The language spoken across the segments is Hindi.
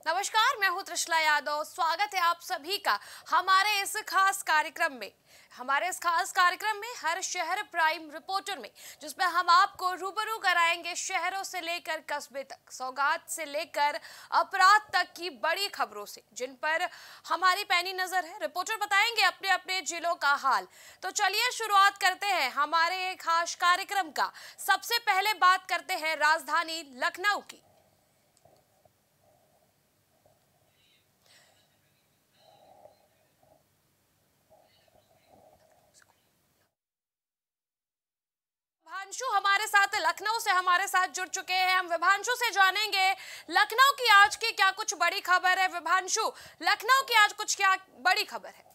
नमस्कार, मैं हूं त्रिशला यादव। स्वागत है आप सभी का हमारे इस खास कार्यक्रम में। हमारे इस खास कार्यक्रम में हर शहर प्राइम रिपोर्टर में, जिसमें हम आपको रूबरू कराएंगे शहरों से लेकर कस्बे तक, सौगात से लेकर अपराध तक की बड़ी खबरों से, जिन पर हमारी पैनी नजर है। रिपोर्टर बताएंगे अपने अपने जिलों का हाल। तो चलिए शुरुआत करते हैं हमारे खास कार्यक्रम का। सबसे पहले बात करते हैं राजधानी लखनऊ की। विभांशु हमारे साथ लखनऊ से हमारे साथ जुड़ चुके हैं। हम विभांशु से जानेंगे लखनऊ की आज की क्या कुछ बड़ी खबर है। विभांशु, लखनऊ की आज कुछ क्या बड़ी खबर है?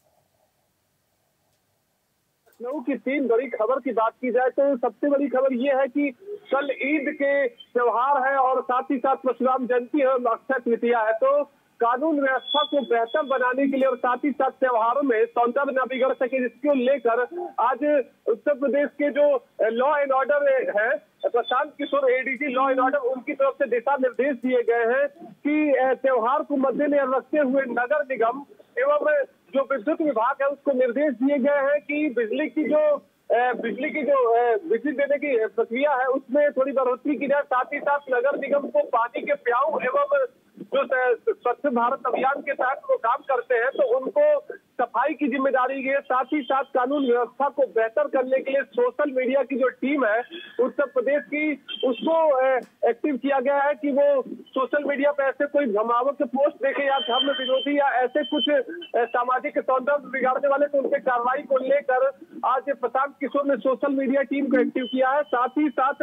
लखनऊ की तीन बड़ी खबर की बात की जाए तो सबसे बड़ी खबर ये है कि कल ईद के त्योहार है और साथ ही साथ परशुराम जयंती है और अक्षय तृतीया है। तो कानून व्यवस्था को बेहतर बनाने के लिए और साथ ही साथ त्योहारों में सौंदर्य न बिगड़ सके, जिसको लेकर आज उत्तर प्रदेश के जो लॉ एंड ऑर्डर है, Prashant Kishor ADG law and order, उनकी तरफ से दिशा निर्देश दिए गए हैं कि त्योहार को मद्देनजर रखते हुए नगर निगम एवं जो विद्युत विभाग है उसको निर्देश दिए गए हैं कि बिजली की जो बिजली देने की प्रक्रिया है उसमें थोड़ी बढ़ोतरी की जाए। साथ ही साथ नगर निगम को पानी के प्याऊ एवं जो स्वच्छ भारत अभियान के तहत वो काम करते हैं तो उनको सफाई की जिम्मेदारी है। साथ ही साथ कानून व्यवस्था को बेहतर करने के लिए सोशल मीडिया की जो टीम है उत्तर प्रदेश की, उसको एक्टिव किया गया है कि वो सोशल मीडिया पे ऐसे कोई भ्रमावक पोस्ट देखे या धर्म विरोधी या ऐसे कुछ सामाजिक सौंदर्य बिगाड़ने वाले, तो उनके कार्रवाई को लेकर आज प्रशांत किशोर ने सोशल मीडिया टीम को एक्टिव किया है। साथ ही साथ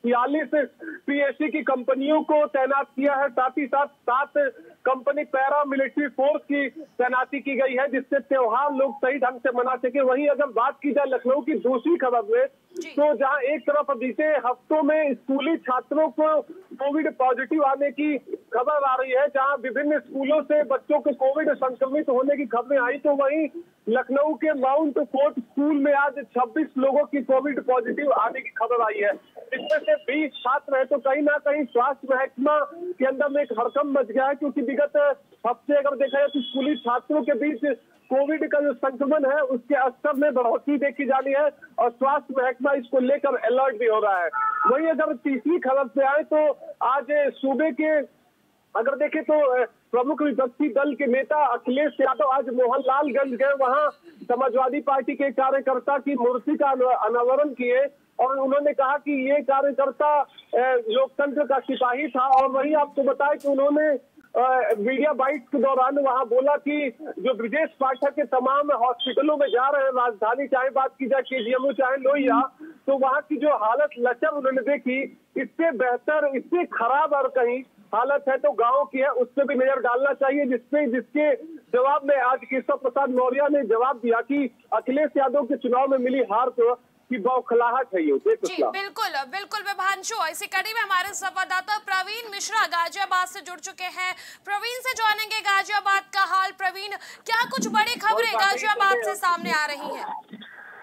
46 पीएससी की कंपनियों को तैनात किया है। साथ ही साथ 7 कंपनी पैरा मिलिट्री फोर्स की तैनाती की गई है, जिससे त्योहार लोग सही ढंग से मना सके। वहीं अगर बात की जाए लखनऊ की दूसरी खबर में, तो जहां एक तरफ बीते हफ्तों में स्कूली छात्रों को कोविड पॉजिटिव आने की खबर आ रही है, जहां विभिन्न स्कूलों से बच्चों को कोविड संक्रमित होने की खबरें आई, तो वहीं लखनऊ के माउंट फोर्ट स्कूल में आज 26 लोगों की कोविड पॉजिटिव आने की खबर आई है। इसमें से 20 छात्र हैं। तो कहीं ना कहीं स्वास्थ्य महकमा के अंदर में एक हड़कंप मच गया है, क्योंकि विगत हफ्ते अगर देखा जाए तो स्कूली छात्रों के बीच कोविड का जो संक्रमण है उसके स्तर में बढ़ोतरी देखी जानी है और स्वास्थ्य महकमा इसको लेकर अलर्ट भी हो रहा है। वहीं अगर तीसरी खबर पे आए तो आज सूबे के अगर देखें तो प्रमुख विपक्षी दल के नेता अखिलेश यादव आज मोहनलालगंज गए। वहां समाजवादी पार्टी के कार्यकर्ता की मूर्ति का अनावरण किए और उन्होंने कहा कि ये कार्यकर्ता लोकतंत्र का सिपाही था। और वहीं आपको बताएं कि उन्होंने मीडिया बाइट के दौरान वहां बोला कि जो ब्रजेश पाठक के तमाम हॉस्पिटलों में जा रहे हैं, राजधानी चाहे बात की जाए केजीएमयू चाहे लोहिया, तो वहां की जो हालत लचर उन्होंने देखी, इससे बेहतर इससे खराब और कहीं हालत है तो गांव की है, उस पर भी नजर डालना चाहिए। जिसके जवाब में आज केशव प्रसाद मौर्य ने जवाब दिया कि अखिलेश यादव के चुनाव में मिली हार को की बौखलाहट है ये। जी बिल्कुल बिल्कुल विभांशु, इसी कड़ी में हमारे संवाददाता प्रवीण मिश्रा गाजियाबाद से जुड़ चुके हैं। प्रवीण से जानेंगे गाजियाबाद का हाल। प्रवीण, क्या कुछ बड़ी खबरें गाजियाबाद से सामने आ रही हैं?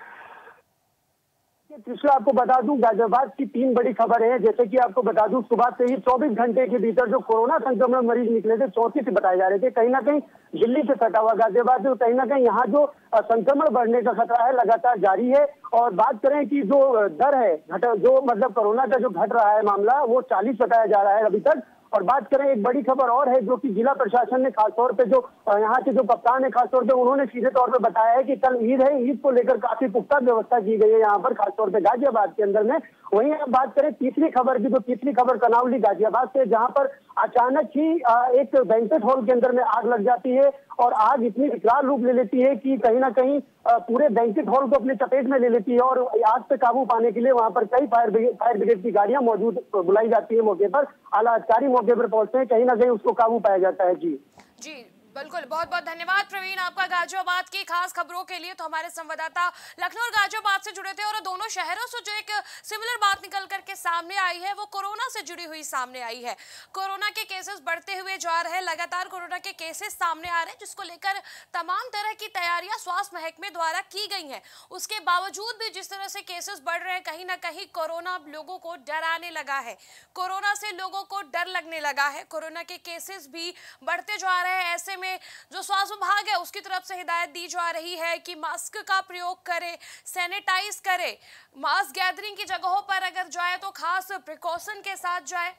आपको बता दूं गाजियाबाद की 3 बड़ी खबर है। जैसे कि आपको बता दूं सुबह से ही 24 घंटे के भीतर जो कोरोना संक्रमण मरीज निकले थे 34 बताए जा रहे थे। कहीं ना कहीं दिल्ली से सटा हुआ गाजियाबाद, तो कहीं ना कहीं यहाँ जो संक्रमण बढ़ने का खतरा है लगातार जारी है। और बात करें कि जो दर है जो मतलब कोरोना का जो घट रहा है मामला, वो 40 बताया जा रहा है अभी तक। और बात करें एक बड़ी खबर और है जो कि जिला प्रशासन ने खासतौर पे जो यहाँ के जो कप्तान है खासतौर पे उन्होंने सीधे तौर पे बताया है कि कल ईद है, ईद को लेकर काफी पुख्ता व्यवस्था की गई है यहाँ पर खासतौर पे गाजियाबाद के अंदर में। वहीं अब बात करें तीसरी खबर की, तो तीसरी खबर कनावली गाजियाबाद से, जहाँ पर अचानक ही एक बैंक्वेट हॉल के अंदर में आग लग जाती है और आग इतनी विकराल रूप ले लेती है कि कहीं ना कहीं पूरे बैंक्वेट हॉल को अपने चपेट में ले लेती है। और आग पे काबू पाने के लिए वहां पर कई फायर ब्रिगेड की गाड़ियां मौजूद बुलाई जाती है मौके पर। आला अधिकारी मौके पर पहुंचते हैं, कहीं ना कहीं उसको काबू पाया जाता है। जी बिल्कुल, बहुत बहुत धन्यवाद प्रवीण आपका गाजियाबाद की खास खबरों के लिए। तो हमारे संवाददाता लखनऊ और गाजियाबाद से जुड़े थे और दोनों शहरों से जो एक सिमिलर बात निकल करके सामने आई है वो कोरोना से जुड़ी हुई सामने आई है। कोरोना के केसेस बढ़ते हुए जा रहे हैं, लगातार कोरोना के केसेस सामने आ रहे हैं, जिसको लेकर तमाम तरह की तैयारियां स्वास्थ्य महकमे द्वारा की गई हैं। उसके बावजूद भी जिस तरह से केसेस बढ़ रहे हैं, कहीं ना कहीं कोरोना लोगों को डराने लगा है, कोरोना से लोगों को डर लगने लगा है, कोरोना के केसेस भी बढ़ते जा रहे हैं। ऐसे में जो स्वास्थ्य विभाग है उसकी तरफ से हिदायत दी जा रही है कि मास्क का प्रयोग करें, सैनिटाइज करें, मास गैदरिंग की जगहों पर अगर जाए तो खास प्रिकॉशन के साथ जाए।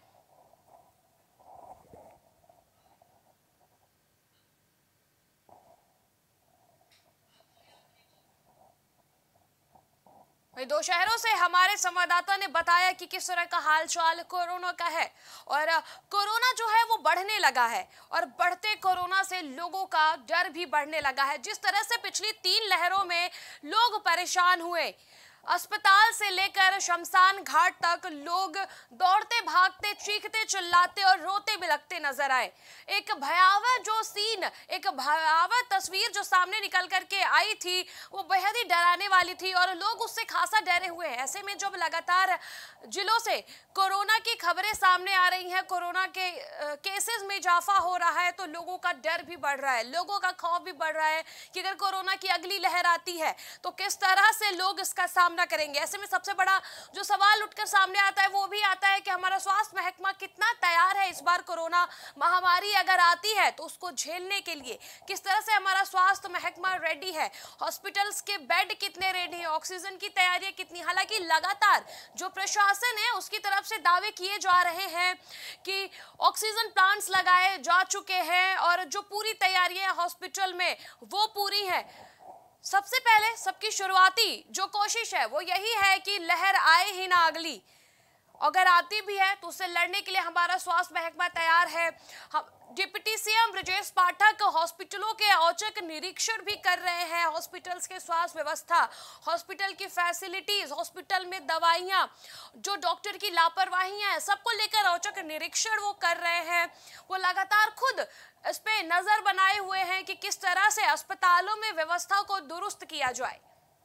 दो शहरों से हमारे संवाददाता ने बताया कि किस तरह का हालचाल कोरोना का है और कोरोना जो है वो बढ़ने लगा है और बढ़ते कोरोना से लोगों का डर भी बढ़ने लगा है। जिस तरह से पिछली 3 लहरों में लोग परेशान हुए, अस्पताल से लेकर शमशान घाट तक लोग दौड़ते भागते, चीखते चिल्लाते और रोते बिलखते नजर आए। एक भयावह जो सीन, एक भयावह तस्वीर जो सामने निकल करके आई थी वो बेहद ही डराने वाली थी और लोग उससे खासा डरे हुए हैं। ऐसे में जब लगातार जिलों से कोरोना की खबरें सामने आ रही हैं, कोरोना के केसेस में इजाफा हो रहा है, तो लोगों का डर भी बढ़ रहा है, लोगों का खौफ भी बढ़ रहा है कि अगर कोरोना की अगली लहर आती है तो किस तरह से लोग इसका सामना करेंगे। ऐसे में सबसे बड़ा जो सवाल उठकर सामने आता है वो भी आता है कि हमारा स्वास्थ्य महकमा कितना तैयार है इस बार कोरोना महामारी अगर आती है तो उसको झेलने के लिए। किस तरह से हमारा स्वास्थ्य महकमा रेडी है, हॉस्पिटल्स के बेड कितने रेडी हैं, ऑक्सीजन की तैयारियां कितनी। हालांकि लगातार जो प्रशासन है उसकी तरफ से दावे किए जा रहे हैं कि ऑक्सीजन प्लांट्स लगाए जा चुके हैं और जो पूरी तैयारियां हॉस्पिटल में वो पूरी है। सबसे पहले सबकी शुरुआती जो कोशिश है वो यही है कि लहर आए ही ना अगली, अगर आती भी है तो उससे लड़ने के लिए हमारा स्वास्थ्य महकमा तैयार है। हम डिप्टी सीएम ब्रजेश पाठक हॉस्पिटलों के औचक निरीक्षण भी कर रहे हैं। हॉस्पिटल्स के स्वास्थ्य व्यवस्था, हॉस्पिटल की फैसिलिटीज, हॉस्पिटल में दवाइयां, जो डॉक्टर की लापरवाहियां हैं, सबको लेकर औचक निरीक्षण वो कर रहे हैं। वो लगातार खुद इस पे नजर बनाए हुए हैं कि किस तरह से अस्पतालों में व्यवस्था को दुरुस्त किया जाए।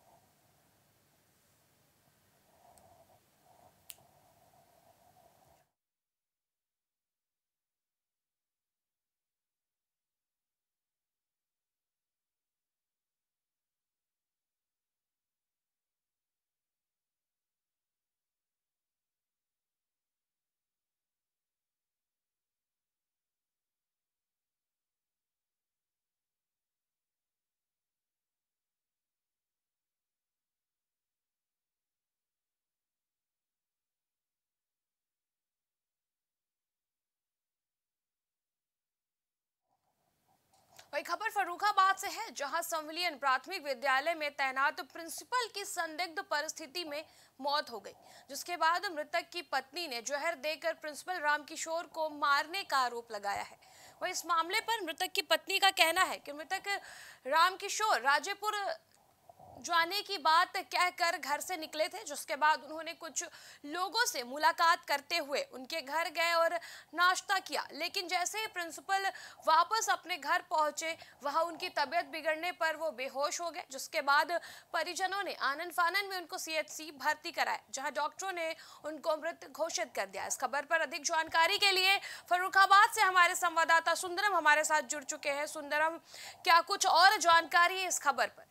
वही खबर फर्रुखाबाद से है, जहां संविलियन प्राथमिक विद्यालय में तैनात प्रिंसिपल की संदिग्ध परिस्थिति में मौत हो गई, जिसके बाद मृतक की पत्नी ने जहर देकर प्रिंसिपल रामकिशोर को मारने का आरोप लगाया है। वही इस मामले पर मृतक की पत्नी का कहना है कि मृतक रामकिशोर राजेपुर जाने की बात कहकर घर से निकले थे, जिसके बाद उन्होंने कुछ लोगों से मुलाकात करते हुए उनके घर गए और नाश्ता किया। लेकिन जैसे ही प्रिंसिपल वापस अपने घर पहुंचे, वहां उनकी तबीयत बिगड़ने पर वो बेहोश हो गए, जिसके बाद परिजनों ने आनन फानन में उनको सीएचसी भर्ती कराया, जहां डॉक्टरों ने उनको मृत घोषित कर दिया। इस खबर पर अधिक जानकारी के लिए फर्रुखाबाद से हमारे संवाददाता सुंदरम हमारे साथ जुड़ चुके हैं। सुंदरम, क्या कुछ और जानकारी है इस खबर पर?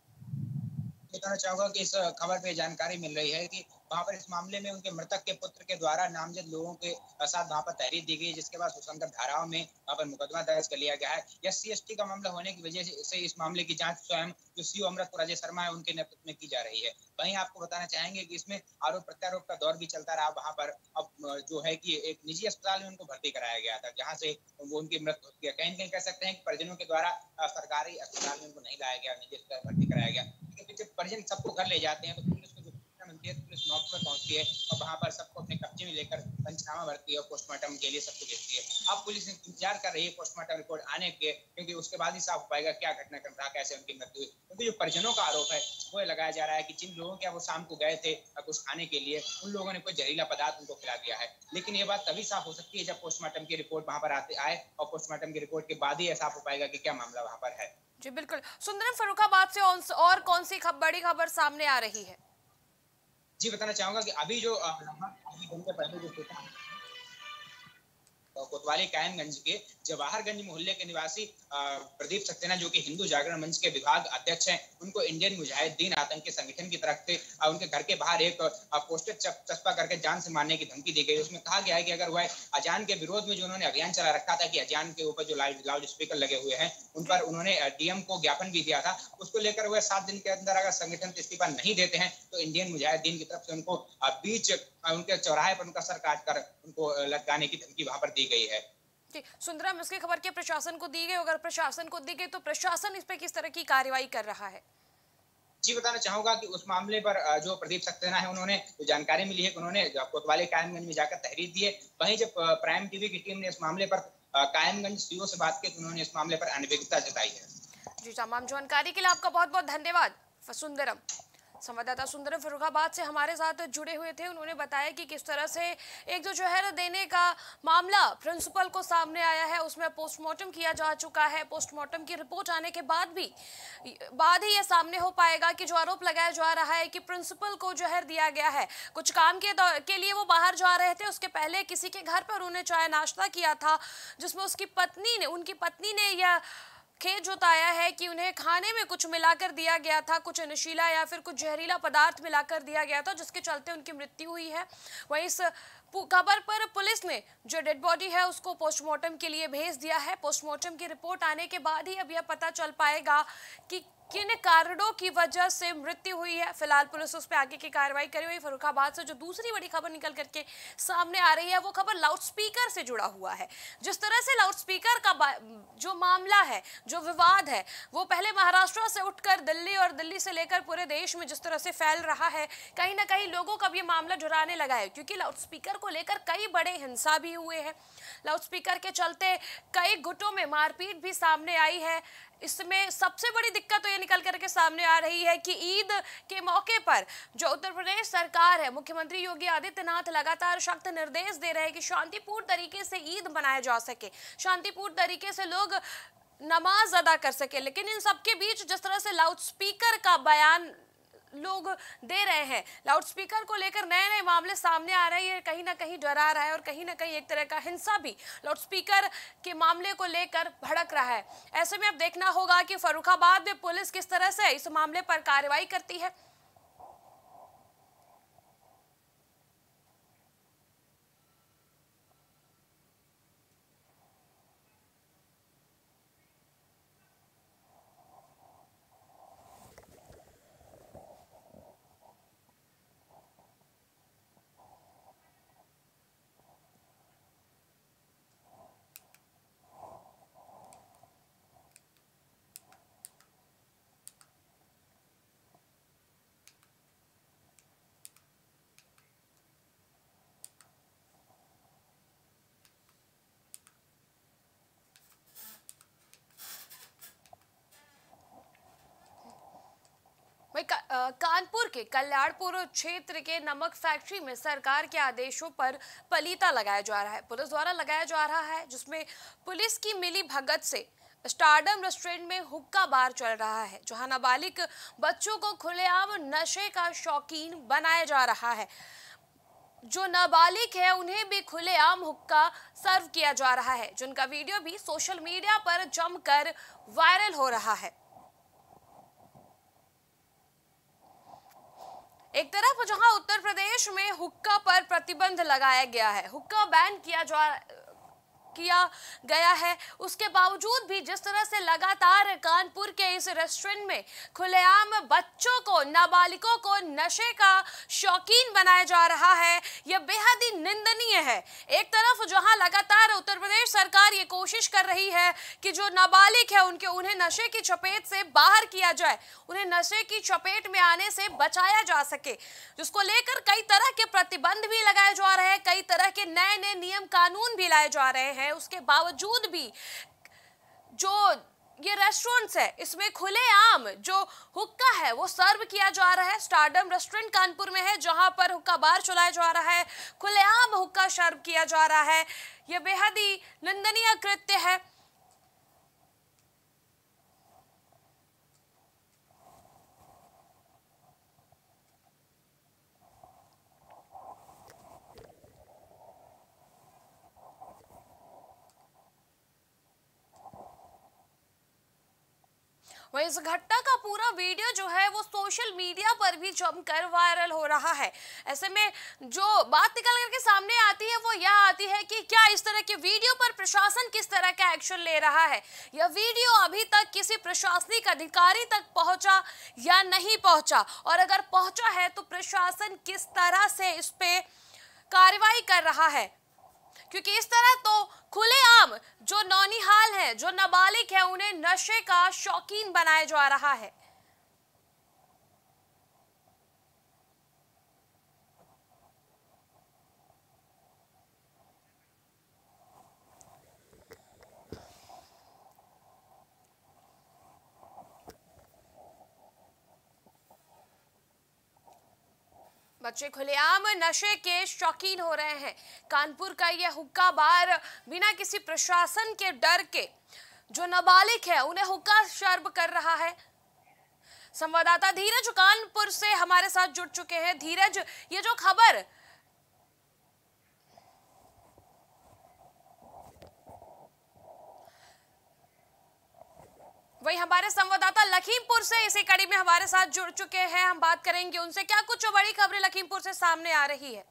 बताना चाहूंगा कि इस खबर पे जानकारी मिल रही है कि वहां पर इस मामले में उनके मृतक के पुत्र के द्वारा नामजद लोगों के साथ वहां पर तहरीर दी गई, जिसके बाद सुसंगत धाराओं में वहां पर मुकदमा दर्ज कर लिया गया है। SC/ST का मामला होने की वजह से इस मामले की जांच स्वयं जो सीओ अमृतपुर अजय शर्मा है उनके नेतृत्व में की जा रही है। वहीं आपको बताना चाहेंगे कि इसमें आरोप प्रत्यारोप का दौर भी चलता रहा। वहां पर अब जो है कि एक निजी अस्पताल में उनको भर्ती कराया गया था, जहाँ से वो उनकी मृत्यु हो गया। कहीं न कहीं कह सकते हैं कि परिजनों के द्वारा सरकारी अस्पताल में उनको नहीं लाया गया, निजी अस्पताल भर्ती कराया गया। क्योंकि जब परिजन सबको घर ले जाते हैं तो पुलिस को जो खेत पुलिस मौके पर पहुंचती है और वहां पर सबको अपने कब्जे में लेकर पंचनामा भरती है और पोस्टमार्टम के लिए सबको भेजती है। अब पुलिस इंतजार कर रही है पोस्टमार्टम रिपोर्ट आने के, क्योंकि उसके बाद ही साफ हो पाएगा क्या घटनाक्रम रहा, कैसे उनकी मृत्यु हुई। क्योंकि जो परिजनों का आरोप है वो लगाया जा रहा है कि जिन लोगों के वो शाम को गए थे कुछ खाने के लिए, उन लोगों ने कोई जहरीला पदार्थ उनको खिला दिया है। लेकिन ये बात तभी साफ हो सकती है जब पोस्टमार्टम की रिपोर्ट वहां पर आए और पोस्टमार्टम की रिपोर्ट के बाद ही साफ हो पाएगा कि क्या मामला वहां पर है। जी बिल्कुल। सुंदरम, फर्रुखाबाद से और कौन सी बड़ी खबर सामने आ रही है? जी बताना चाहूंगा कि अभी जो आधे घंटे पहले जो कोतवाली कायमगंज के जवाहरगंज मोहल्ले के निवासी प्रदीप सक्सेना, जो कि हिंदू जागरण मंच के विभाग अध्यक्ष हैं, उनको इंडियन मुजाहिदीन आतंकी संगठन की तरफ से उनके घर के बाहर एक पोस्टर चस्पा करके जान से मारने की धमकी दी गई। उसमें कहा गया है कि अगर वह अजान के विरोध में जो उन्होंने अभियान चला रखा था कि अजान के ऊपर जो लाउड स्पीकर लगे हुए हैं उन पर उन्होंने डीएम को ज्ञापन भी दिया था, उसको लेकर वह 7 दिन के अंदर अगर संगठन से इस्तीफा नहीं देते हैं तो इंडियन मुजाहिदीन की तरफ से उनको बीच उनके चौराहे पर उनका सर काट कर उनको लटकाने की धमकी वहां पर दी गई है। सुंदरम, इसकी खबर के प्रशासन को दी गई, अगर प्रशासन को दी गई तो प्रशासन इस पे किस तरह की कार्रवाई कर रहा है? जी बताना चाहूंगा कि उस मामले पर जो प्रदीप सक्सेना है उन्होंने जो जानकारी मिली है कि उन्होंने कोतवाली कायमगंज में जाकर तहरीर दी है। वहीं जब प्राइम टीवी की टीम ने इस मामले पर कायमगंज सीओ से बात की तो उन्होंने इस मामले पर अनभिज्ञता जताई है। जी, तमाम जानकारी के लिए आपका बहुत बहुत धन्यवाद सुंदरम। संवाददाता सुंदरम फर्रुखाबाद से हमारे साथ जुड़े हुए थे। उन्होंने बताया कि किस तरह से एक जो जहर देने का मामला प्रिंसिपल को सामने आया है, उसमें पोस्टमार्टम किया जा चुका है। पोस्टमार्टम की रिपोर्ट आने के बाद ही यह सामने हो पाएगा कि जो आरोप लगाया जा रहा है कि प्रिंसिपल को जहर दिया गया है। कुछ काम के लिए वो बाहर जा रहे थे, उसके पहले किसी के घर पर उन्हें चाय नाश्ता किया था, जिसमें उनकी पत्नी ने यह खेद जताया है कि उन्हें खाने में कुछ मिलाकर दिया गया था, कुछ नशीला या फिर कुछ जहरीला पदार्थ मिलाकर दिया गया था, जिसके चलते उनकी मृत्यु हुई है। वहीं इस खबर पर पुलिस ने जो डेड बॉडी है उसको पोस्टमार्टम के लिए भेज दिया है। पोस्टमार्टम की रिपोर्ट आने के बाद ही अब यह पता चल पाएगा कि किन कारणों की वजह से मृत्यु हुई है। फिलहाल पुलिस उस पर आगे की कार्रवाई करी हुई। फर्रुखाबाद से जो दूसरी बड़ी खबर निकल करके सामने आ रही है वो खबर लाउडस्पीकर से जुड़ा हुआ है। जिस तरह से लाउडस्पीकर का जो मामला है, जो विवाद है, वो पहले महाराष्ट्र से उठकर दिल्ली और दिल्ली से लेकर पूरे देश में जिस तरह से फैल रहा है, कहीं ना कहीं लोगों का भी मामला जुराने लगा है, क्योंकि लाउडस्पीकर को लेकर कई बड़े हिंसा भी हुए हैं। लाउडस्पीकर के चलते कई गुटों में मारपीट भी सामने आई है। इसमें सबसे बड़ी दिक्कत तो ये निकल करके सामने आ रही है कि ईद के मौके पर जो उत्तर प्रदेश सरकार है, मुख्यमंत्री योगी आदित्यनाथ लगातार सख्त निर्देश दे रहे हैं कि शांतिपूर्ण तरीके से ईद मनाया जा सके, शांतिपूर्ण तरीके से लोग नमाज अदा कर सके। लेकिन इन सबके बीच जिस तरह से लाउडस्पीकर का बयान लोग दे रहे हैं, लाउडस्पीकर को लेकर नए नए मामले सामने आ रहे हैं, कहीं ना कहीं डरा रहा है और कहीं ना कहीं एक तरह का हिंसा भी लाउडस्पीकर के मामले को लेकर भड़क रहा है। ऐसे में अब देखना होगा कि फर्रुखाबाद में पुलिस किस तरह से इस मामले पर कार्रवाई करती है। कानपुर के कल्याणपुर क्षेत्र के नमक फैक्ट्री में सरकार के आदेशों पर पलीता लगाया जा रहा है, पुलिस द्वारा लगाया जा रहा है, जिसमें पुलिस की मिली भगत से स्टारडम रेस्टोरेंट में हुक्का बार चल रहा है, जहां नाबालिग बच्चों को खुलेआम नशे का शौकीन बनाया जा रहा है। जो नाबालिग है उन्हें भी खुलेआम हुक्का सर्व किया जा रहा है, जिनका वीडियो भी सोशल मीडिया पर जमकर वायरल हो रहा है। एक तरफ जहां उत्तर प्रदेश में हुक्का पर प्रतिबंध लगाया गया है, हुक्का बैन किया गया है, उसके बावजूद भी जिस तरह से लगातार कानपुर के इस रेस्टोरेंट में खुलेआम बच्चों को, नाबालिगों को नशे का शौकीन बनाया जा रहा है, यह बेहद ही निंदनीय है। एक तरफ जहां लगातार उत्तर प्रदेश सरकार लगातार ये कोशिश कर रही है कि जो नाबालिग है उन्हें नशे की चपेट से बाहर किया जाए, उन्हें नशे की चपेट में आने से बचाया जा सके, जिसको लेकर कई तरह के प्रतिबंध भी लगाए जा रहे हैं, कई तरह के नए नए नियम कानून भी लाए जा रहे हैं। उसके बावजूद भी जो ये रेस्टोरेंट्स है इसमें खुलेआम जो हुक्का है वो सर्व किया जा रहा है। स्टारडम रेस्टोरेंट कानपुर में है जहां पर हुक्का बार चलाया जा रहा है, खुलेआम हुक्का सर्व किया जा रहा है। ये बेहद ही निंदनीय कृत्य है। वहीं इस घटना का पूरा वीडियो जो है वो सोशल मीडिया पर भी जमकर वायरल हो रहा है। ऐसे में जो बात निकल करके सामने आती है वो यह आती है कि क्या इस तरह के वीडियो पर प्रशासन किस तरह का एक्शन ले रहा है। यह वीडियो अभी तक किसी प्रशासनिक अधिकारी तक पहुंचा या नहीं पहुंचा, और अगर पहुंचा है तो प्रशासन किस तरह से इस पे कार्रवाई कर रहा है, क्योंकि इस तरह तो खुलेआम जो नौनिहाल है, जो नाबालिग है, उन्हें नशे का शौकीन बनाया जा रहा है। बच्चे खुलेआम नशे के शौकीन हो रहे हैं। कानपुर का यह हुक्का बार बिना किसी प्रशासन के डर के जो नाबालिग है उन्हें हुक्का सर्व कर रहा है। संवाददाता धीरज कानपुर से हमारे साथ जुड़ चुके हैं। धीरज, ये जो खबर वही हमारे संवाददाता लखीमपुर से इसी कड़ी में हमारे साथ जुड़ चुके हैं, हम बात करेंगे उनसे। क्या कुछ बड़ी खबरें लखीमपुर से सामने आ रही है?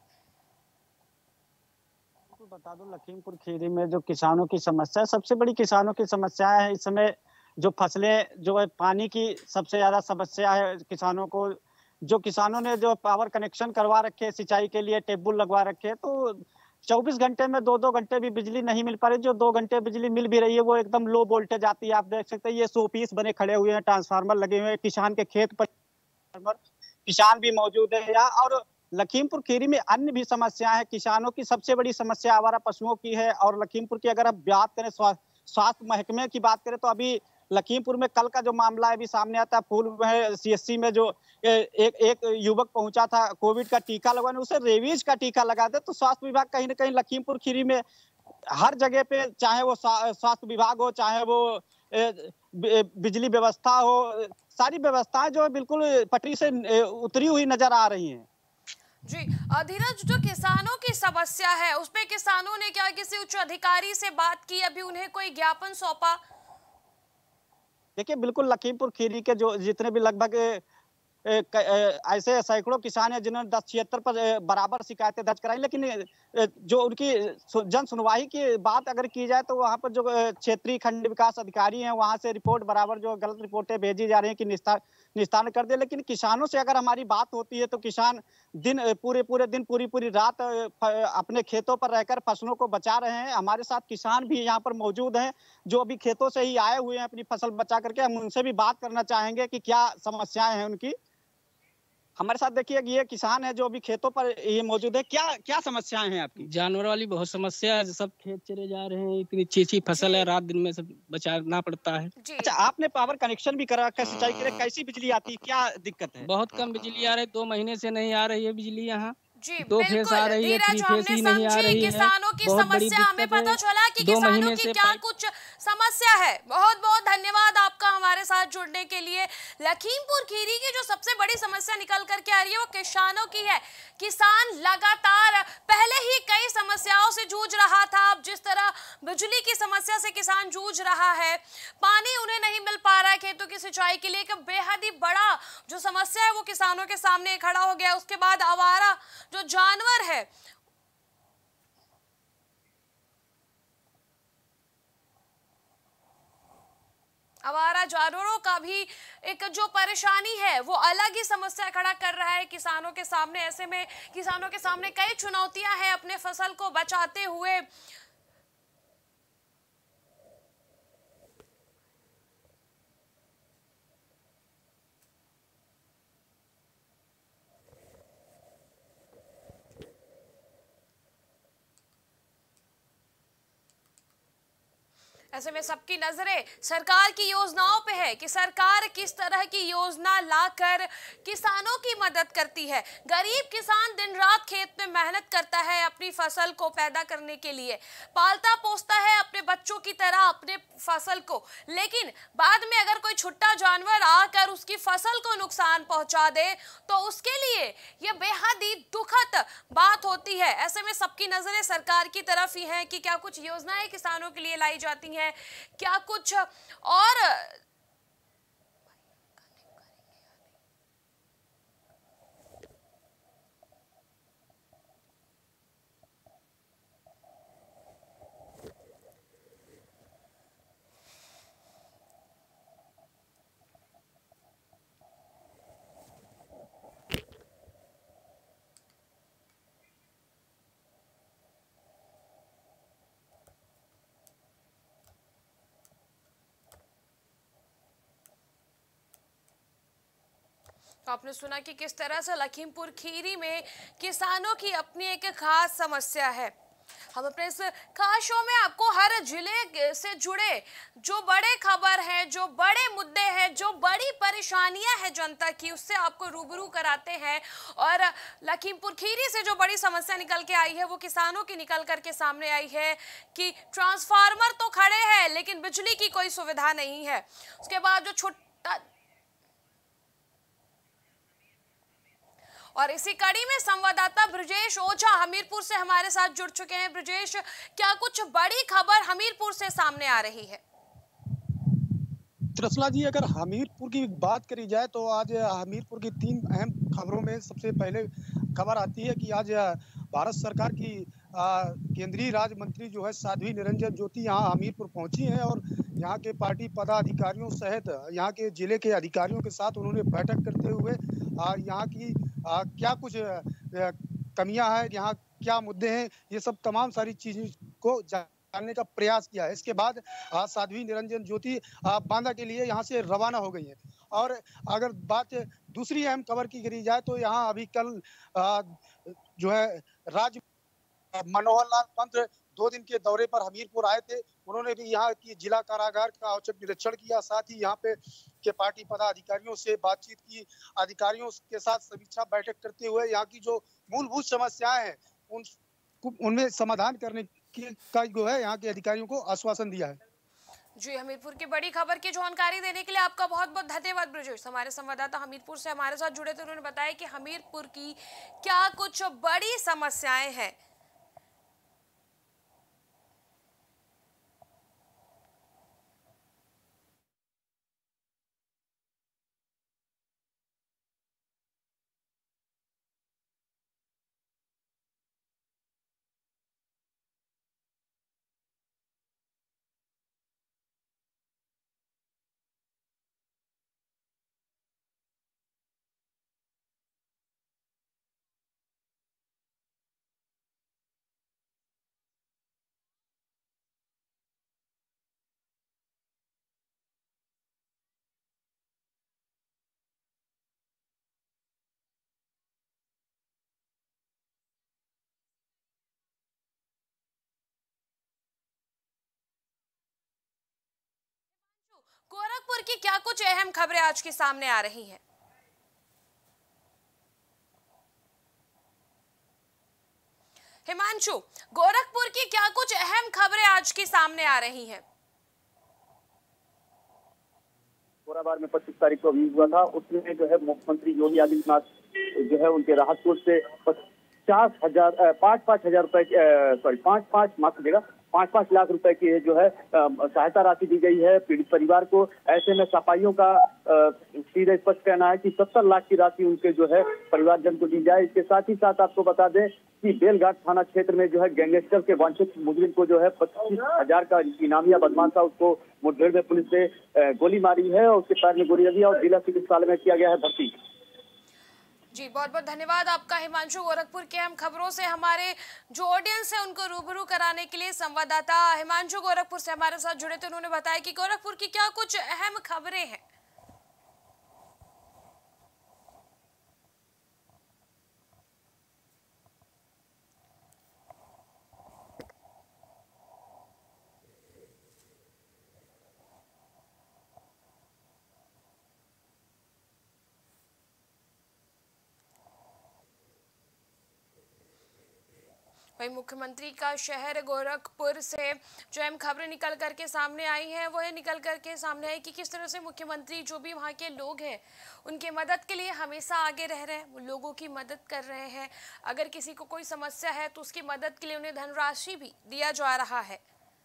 तो बता दूं, लखीमपुर खीरी में जो किसानों की समस्या है, सबसे बड़ी किसानों की समस्या है इस समय जो फसलें, जो है पानी की सबसे ज्यादा समस्या है किसानों को। जो किसानों ने जो पावर कनेक्शन करवा रखे सिंचाई के लिए, टेबुल लगवा रखे, तो 24 घंटे में 2-2 घंटे भी बिजली नहीं मिल पा रही। जो 2 घंटे बिजली मिल भी रही है वो एकदम लो वोल्टेज आती है। आप देख सकते हैं ये 100 पीस बने खड़े हुए हैं, ट्रांसफार्मर लगे हुए हैं किसान के खेत पर, किसान भी मौजूद है यहाँ। और लखीमपुर खीरी में अन्य भी समस्याएं हैं। किसानों की सबसे बड़ी समस्या आवारा पशुओं की है। और लखीमपुर की अगर आप बात करें, स्वास्थ्य महकमे की बात करें, तो अभी लखीमपुर में कल का जो मामला है अभी सामने आता है, फूल में सीएससी में जो एक युवक पहुंचा था कोविड का टीका लगवाने, उसे रेबीज का टीका लगा दे। तो स्वास्थ्य विभाग कहीं ना कहीं लखीमपुर खीरी में हर जगह पे, चाहे वो स्वास्थ्य विभाग हो, चाहे वो बिजली व्यवस्था हो, सारी व्यवस्थाएं जो है बिल्कुल पटरी से उतरी हुई नजर आ रही हैं। जी धीरज, जो किसानों की समस्या है उसमें किसानों ने क्या किसी उच्च अधिकारी से बात की? अभी उन्हें कोई ज्ञापन सौंपा? देखिए, बिल्कुल लखीमपुर खीरी के जो जितने भी लगभग ऐसे सैकड़ों किसान हैं जिन्होंने 1076 पर बराबर शिकायतें दर्ज कराई, लेकिन जो उनकी जन सुनवाई की बात अगर की जाए तो वहां पर जो क्षेत्रीय खंड विकास अधिकारी हैं वहां से रिपोर्ट बराबर जो गलत रिपोर्टें भेजी जा रही हैं कि निस्तारण कर दे। लेकिन किसानों से अगर हमारी बात होती है तो किसान पूरे दिन पूरी रात अपने खेतों पर रहकर फसलों को बचा रहे हैं। हमारे साथ किसान भी यहाँ पर मौजूद हैं जो अभी खेतों से ही आए हुए हैं अपनी फसल बचा करके। हम उनसे भी बात करना चाहेंगे कि क्या समस्याएं हैं उनकी। हमारे साथ देखिए ये किसान है जो अभी खेतों पर ये मौजूद है। क्या समस्याएं हैं आपकी? जानवर वाली बहुत समस्या है, सब खेत चले जा रहे हैं, इतनी अच्छी फसल है, रात दिन में सब बचाना पड़ता है। अच्छा, आपने पावर कनेक्शन भी करा रखा है सिंचाई के लिए, कैसी बिजली आती है, क्या दिक्कत है? बहुत कम बिजली आ रही है, 2 महीने से नहीं आ रही है बिजली यहाँ। जी 2 फेस आ रही है, 3 फेस ही नहीं आ रही है। किसानों की समस्या हमें पता चला कि किसानों की क्या कुछ समस्या है। बहुत बहुत धन्यवाद आपका हमारे साथ जुड़ने के लिए। लखीमपुर खीरी की जो सबसे बड़ी समस्या निकल करके आ रही है वो किसानों की है। किसान लगातार पहले ही कई समस्याओं से जूझ रहा था। अब जिस तरह बिजली की समस्या से किसान जूझ रहा है, पानी उन्हें नहीं मिल पा रहा है खेतों की सिंचाई के लिए, एक बेहद ही बड़ा जो समस्या है वो किसानों के सामने खड़ा हो गया। उसके बाद आवारा जो जानवर है, आवारा जानवरों का भी एक जो परेशानी है वो अलग ही समस्या खड़ा कर रहा है किसानों के सामने। ऐसे में किसानों के सामने कई चुनौतियां हैं अपने फसल को बचाते हुए। ऐसे में सबकी नजरें सरकार की योजनाओं पे है कि सरकार किस तरह की योजना लाकर किसानों की मदद करती है। गरीब किसान दिन रात खेत में मेहनत करता है अपनी फसल को पैदा करने के लिए, पालता पोसता है अपने बच्चों की तरह अपने फसल को, लेकिन बाद में अगर कोई छुट्टा जानवर आकर उसकी फसल को नुकसान पहुंचा दे तो उसके लिए यह बेहद ही दुखद बात होती है। ऐसे में सबकी नजरें सरकार की तरफ ही हैं कि क्या कुछ योजनाएं किसानों के लिए लाई जाती हैं, क्या कुछ और तो आपने सुना कि किस तरह से लखीमपुर खीरी में किसानों की अपनी एक खास समस्या है। हम अपने इस खास शो में आपको हर जिले से जुड़े जो बड़े खबर हैं, जो बड़े मुद्दे हैं, जो बड़ी परेशानियां हैं जनता की, उससे आपको रूबरू कराते हैं। और लखीमपुर खीरी से जो बड़ी समस्या निकल के आई है वो किसानों की निकल करके सामने आई है कि ट्रांसफार्मर तो खड़े हैं लेकिन बिजली की कोई सुविधा नहीं है। उसके बाद जो छुट्टा और इसी कड़ी में संवाददाता ब्रजेश ओझा हमीरपुर से हमारे साथ जुड़ चुके हैं। ब्रजेश, क्या कुछ बड़ी खबर हमीरपुर से सामने आ रही है? त्रिशला जी, अगर हमीरपुर की बात करी जाए तो आज हमीरपुर की 3 अहम खबरों में सबसे पहले खबर आती है कि आज भारत सरकार की केंद्रीय राज्य मंत्री जो है साध्वी निरंजन ज्योति यहाँ हमीरपुर पहुंची हैं और यहाँ के पार्टी पदाधिकारियों सहित यहाँ के जिले के अधिकारियों के साथ उन्होंने बैठक करते हुए यहाँ की क्या कुछ कमियां हैं, यहाँ क्या मुद्दे हैं, ये सब तमाम सारी चीजों को जानने का प्रयास किया है। इसके बाद साध्वी निरंजन ज्योति बांदा के लिए यहाँ से रवाना हो गई है। और अगर बात दूसरी अहम खबर की करी जाए तो यहाँ अभी कल जो है राज्य मनोहर लाल पंत 2 दिन के दौरे पर हमीरपुर आए थे। उन्होंने भी यहाँ की जिला कारागार का औचक निरीक्षण किया, साथ ही यहाँ पे के पार्टी पदाधिकारियों से बातचीत की, अधिकारियों के साथ समीक्षा बैठक करते हुए यहाँ की जो मूलभूत समस्याएं हैं उनमें समाधान करने का जो है यहाँ के अधिकारियों को आश्वासन दिया है। जी, हमीरपुर की बड़ी खबर की जानकारी देने के लिए आपका बहुत बहुत धन्यवाद ब्रजेश। हमारे संवाददाता हमीरपुर से हमारे साथ जुड़े थे, उन्होंने बताया कि हमीरपुर की क्या कुछ बड़ी समस्याएं हैं। गोरखपुर की क्या कुछ अहम खबरें आज की सामने आ रही हैं? हिमांशु, गोरखपुर की क्या कुछ अहम खबरें आज की सामने आ रही हैं? गोराबार में 25 तारीख को अभी हुआ था, उसमें जो है मुख्यमंत्री योगी आदित्यनाथ जो है उनके राहतपुर से 5,000 रुपए माफ कीजिएगा 5-5 लाख रुपए की जो है सहायता राशि दी गई है पीड़ित परिवार को। ऐसे में सफाइयों का सीधे स्पष्ट कहना है कि 70 लाख की राशि उनके जो है परिवारजन को दी जाए। इसके साथ ही साथ आपको बता दें कि बेलघाट थाना क्षेत्र में जो है गैंगस्टर के वांछित मुजरिम को जो है 25,000 का इनामिया बदमाश था, उसको मुठभेड़ में पुलिस ने गोली मारी है और उसके पैर में गोली लगी और जिला चिकित्सालय में किया गया है भर्ती। जी, बहुत बहुत धन्यवाद आपका हिमांशु। गोरखपुर की अहम खबरों से हमारे जो ऑडियंस है उनको रूबरू कराने के लिए संवाददाता हिमांशु गोरखपुर से हमारे साथ जुड़े थे। उन्होंने बताया कि गोरखपुर की क्या कुछ अहम खबरें हैं। वही मुख्यमंत्री का शहर गोरखपुर से जो अहम खबरें निकल करके सामने आई हैं वो ये निकल करके सामने आई कि किस तरह से मुख्यमंत्री जो भी वहाँ के लोग हैं उनके मदद के लिए हमेशा आगे रह रहे हैं, लोगों की मदद कर रहे हैं। अगर किसी को कोई समस्या है तो उसकी मदद के लिए उन्हें धनराशि भी दिया जा रहा है।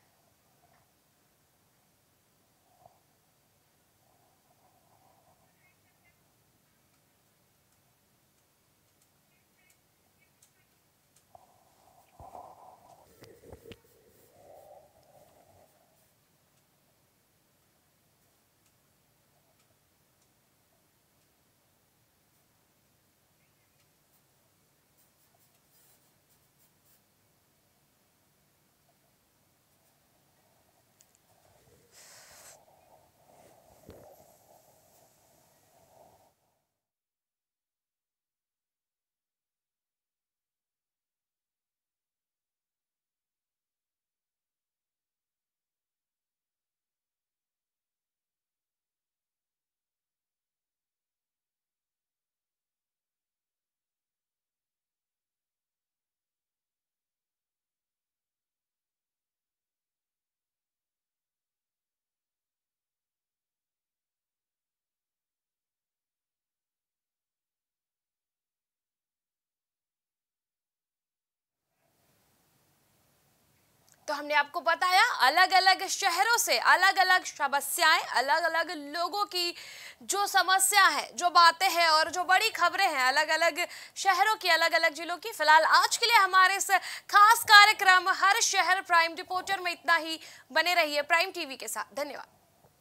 तो हमने आपको बताया अलग अलग शहरों से अलग अलग समस्याएं, अलग अलग लोगों की जो समस्या है, जो बातें हैं और जो बड़ी खबरें हैं अलग अलग शहरों की, अलग अलग जिलों की। फिलहाल आज के लिए हमारे इस खास कार्यक्रम हर शहर प्राइम रिपोर्टर में इतना ही। बने रहिए प्राइम टीवी के साथ। धन्यवाद।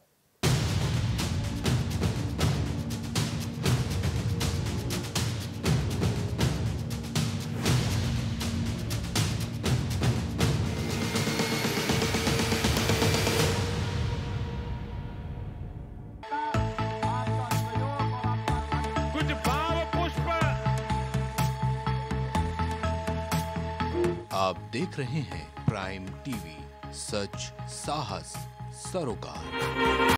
आप देख रहे हैं प्राइम टीवी, सच साहस सरोकार।